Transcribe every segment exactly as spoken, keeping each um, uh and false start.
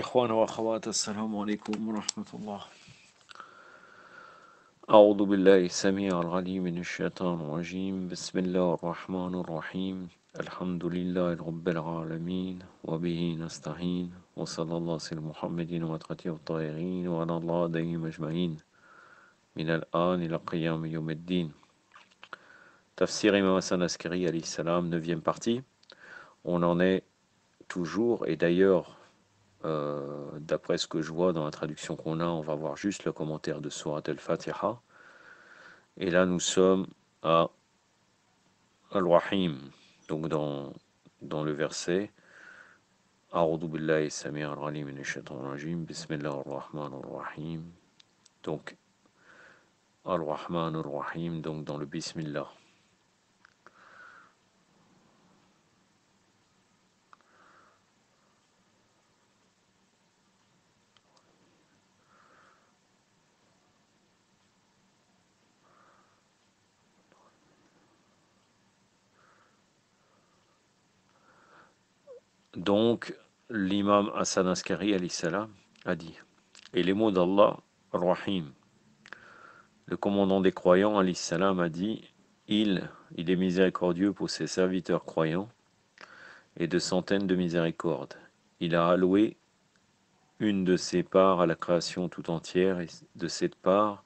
إخوان وأخوات السلام عليكم ورحمة الله. أعوذ بالله السميع العليم من الشيطان الرجيم. بسم الله الرحمن الرحيم. الحمد لله رب العالمين وبه نستعين وصلى الله على محمد وعلى الطاهرين وعلى الله عليهم أجمعين من الآن إلى قيام يوم الدين. Tafsir Imam Hassan Askari alayhi salam, neuvième partie. On en est toujours, et d'ailleurs Euh, d'après ce que je vois dans la traduction qu'on a, on va voir juste le commentaire de Surat al-Fatiha. Et là, nous sommes à Al-Rahim, donc dans, dans le verset A'udhu billahi sami' al-alim minash shaitanir rajim, Bismillahir rahmanir rahim. Donc, Al-Rahmanir Rahim, donc dans le Bismillah. Donc, l'imam Hassan Askari alayhi salam a dit, et les mots d'Allah, Rahim, le commandant des croyants alayhi salam a dit, il, il est miséricordieux pour ses serviteurs croyants et de centaines de miséricordes. Il a alloué une de ses parts à la création tout entière, et de cette part,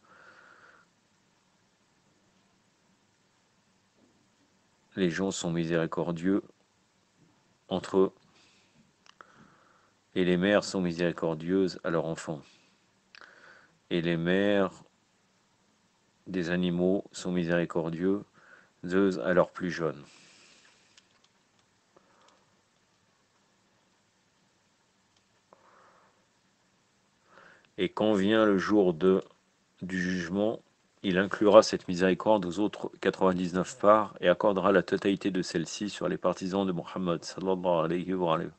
les gens sont miséricordieux entre eux, et les mères sont miséricordieuses à leurs enfants, et les mères des animaux sont miséricordieuses à leurs plus jeunes. Et quand vient le jour de, du jugement, il inclura cette miséricorde aux autres quatre-vingt-dix-neuf parts et accordera la totalité de celle-ci sur les partisans de Muhammad sallallahu alayhi wa sallam,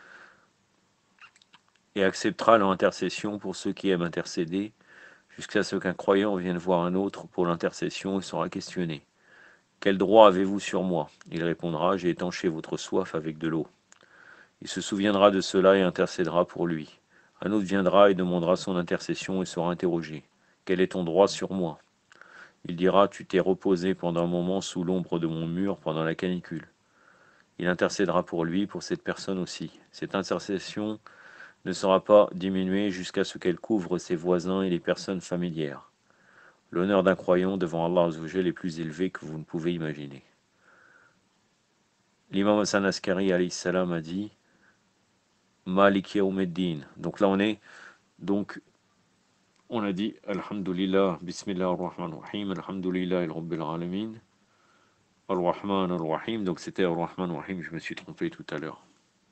et acceptera leur intercession pour ceux qui aiment intercéder, jusqu'à ce qu'un croyant vienne voir un autre pour l'intercession et sera questionné. Quel droit avez-vous sur moi? Il répondra, j'ai étanché votre soif avec de l'eau. Il se souviendra de cela et intercédera pour lui. Un autre viendra et demandera son intercession et sera interrogé. Quel est ton droit sur moi? Il dira, tu t'es reposé pendant un moment sous l'ombre de mon mur pendant la canicule. Il intercédera pour lui, pour cette personne aussi. Cette intercession ne sera pas diminuée jusqu'à ce qu'elle couvre ses voisins et les personnes familières. L'honneur d'un croyant devant Allah Azzawajal est plus élevé que vous ne pouvez imaginer. L'imam Hassan Askari alayhi salam a dit Malik Yawmiddin. Donc là on est, donc on a dit Alhamdulillah, Bismillah ar-Rahman ar-Rahim, Alhamdulillah al-Rabbil Alamin, Ar-Rahman ar-Rahim. Donc c'était Ar-Rahman ar-Rahim, je me suis trompé tout à l'heure.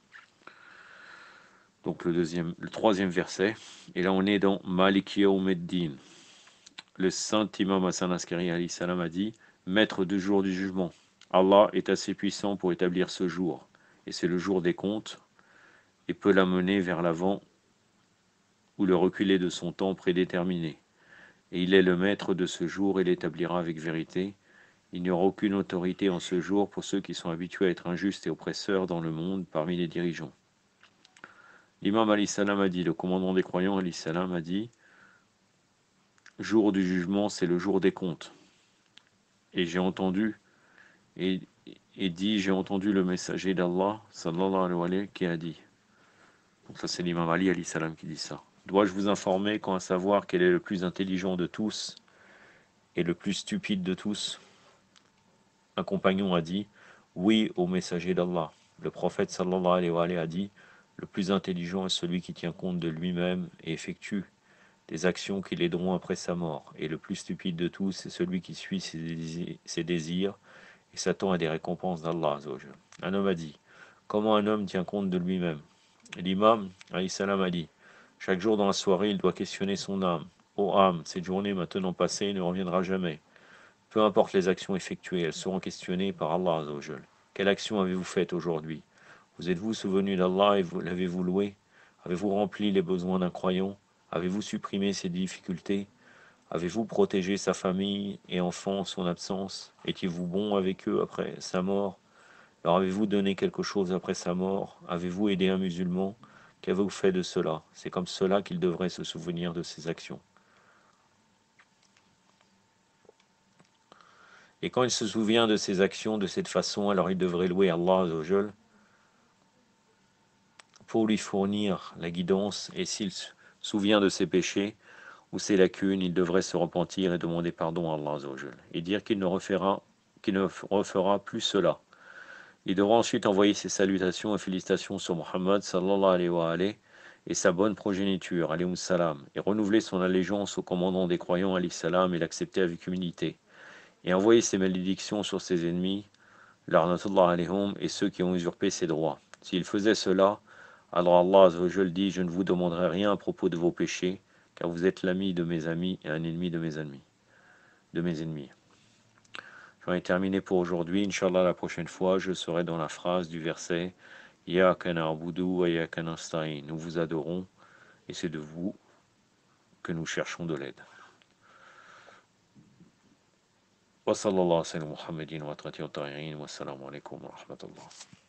Donc le deuxième, le troisième verset. Et là on est dans Malik Yawmiddin. Le saint imam Hassan Askari alayhi salam a dit, maître du jour du jugement. Allah est assez puissant pour établir ce jour, et c'est le jour des comptes, et peut l'amener vers l'avant ou le reculer de son temps prédéterminé. Et il est le maître de ce jour et l'établira avec vérité. Il n'y aura aucune autorité en ce jour pour ceux qui sont habitués à être injustes et oppresseurs dans le monde parmi les dirigeants. L'imam alayhi salam a dit, le commandant des croyants alayhi salam a dit, jour du jugement, c'est le jour des comptes. Et j'ai entendu, et, et dit, j'ai entendu le messager d'Allah, sallallahu alayhi wa sallam, qui a dit. Donc ça c'est l'imam Ali alayhi salam qui dit ça. Dois-je vous informer qu'en savoir quel est le plus intelligent de tous et le plus stupide de tous? Un compagnon a dit, oui au messager d'Allah. Le prophète sallallahu alayhi wa sallam a dit, le plus intelligent est celui qui tient compte de lui-même et effectue des actions qui l'aideront après sa mort. Et le plus stupide de tous est celui qui suit ses désirs, ses désirs et s'attend à des récompenses d'Allah. Un homme a dit, comment un homme tient compte de lui-même? L'imam alayhi salam a dit, chaque jour dans la soirée, il doit questionner son âme. Ô âme, cette journée maintenant passée ne reviendra jamais. Peu importe les actions effectuées, elles seront questionnées par Allah Azzawajal. Quelle action avez-vous faite aujourd'hui? Vous êtes-vous souvenu d'Allah et l'avez-vous loué? Avez-vous rempli les besoins d'un croyant? Avez-vous supprimé ses difficultés? Avez-vous protégé sa famille et enfants en son absence? Étiez-vous bon avec eux après sa mort? Leur avez-vous donné quelque chose après sa mort? Avez-vous aidé un musulman? qu'avez-vous fait de cela? C'est comme cela qu'il devrait se souvenir de ses actions. Et quand il se souvient de ses actions de cette façon, alors il devrait louer Allah Azzawajal pour lui fournir la guidance, et s'il se souvient de ses péchés ou ses lacunes, il devrait se repentir et demander pardon à Allah Azzawajal, et dire qu'il ne refera, qu'il ne refera plus cela. Il devra ensuite envoyer ses salutations et félicitations sur Muhammad sallallahu alayhi wa alayhi et sa bonne progéniture, alayhi salam, et renouveler son allégeance au commandant des croyants, alayhi salam, et l'accepter avec humilité, et envoyer ses malédictions sur ses ennemis, la'natullah alayhum, et ceux qui ont usurpé ses droits. S'il faisait cela, alors Allah Azzawajal dit: je ne vous demanderai rien à propos de vos péchés, car vous êtes l'ami de mes amis et un ennemi de mes ennemis. De mes ennemis. J'en ai terminé pour aujourd'hui. Inch'Allah, la prochaine fois, je serai dans la phrase du verset Iyyaka na'budu wa iyyaka nasta'in. Nous vous adorons et c'est de vous que nous cherchons de l'aide. Wa sallallahu alayhi wa sallam Muhammadin wa atrati wa ta'irin wa assalamu alaykum wa rahmatullah.